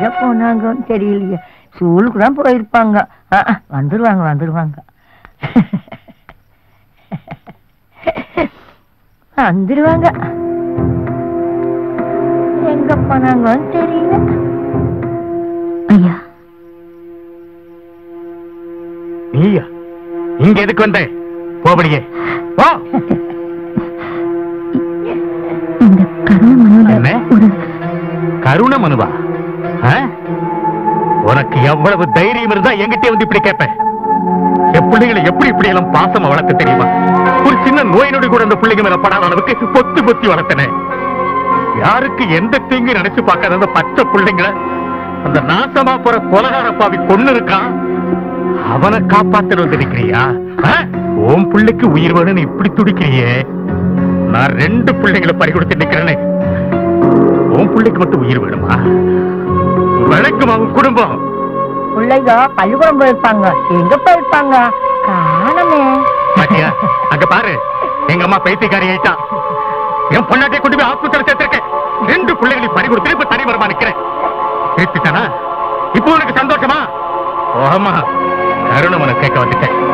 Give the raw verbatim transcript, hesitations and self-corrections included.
எங்க போனாங்கன்னு தெரியலையே. ஸ்கூலுக்கு தான் போயிருப்பாங்க. வந்துருவாங்க வந்துருவாங்க வந்துருவாங்க. எங்க போனாங்கன்னு தெரியல. ஐயா நீயா இங்க எதுக்கு வந்த? போபடியே போ. இந்த கருண மனுல ஒரு கருண மனுவா? உனக்கு எவ்வளவு தைரியம் இருந்தா என்கிட்ட வந்து இப்படி கேட்ப? என் பிள்ளைகளை எப்படி இப்படி எல்லாம் பாசமா வளர்க்க தெரியுமா? ஒரு சின்ன நோய் நொடி கூட அந்த பிள்ளைங்க மேல படாத அளவுக்கு பொத்தி பொத்தி வளர்த்தனே. யாருக்கு எந்த தீங்கு நினைச்சு பார்க்காத அந்த பச்சை பிள்ளைங்களை அந்த நாசமா போற கொலகார பாவி கொன்னு இருக்கான். அவனை காப்பாத்த வந்து நிக்கிறியா? உன் பிள்ளைக்கு உயிர் வேணும்னு இப்படி துடிக்கிறியே. நான் ரெண்டு பிள்ளைங்களை பறி கொடுத்து நிக்கிறேனே. உன் பிள்ளைக்கு மட்டும் உயிர் வேணுமா? வழக்கம் அவன் குடும்பம். பிள்ளைங்க பள்ளிக்கூடம் போயிருப்பாங்க. எங்க போயிருப்பாங்க? காணமே. பாத்தியா அங்க பாரு, எங்க அம்மா பைத்தியக்காரி ஆயிட்டா. என் பொண்ணாட்டை கொண்டு போய் ஆஸ்பத்திரி சேர்த்திருக்கேன். ரெண்டு பிள்ளைகளை பறி கொடுத்து இப்ப தனி மரமா நிக்கிறேன். திருப்பிட்டானா? இப்போ உனக்கு சந்தோஷமா? ஓமா கருணை உனக்கு கேட்க வந்துட்டேன்.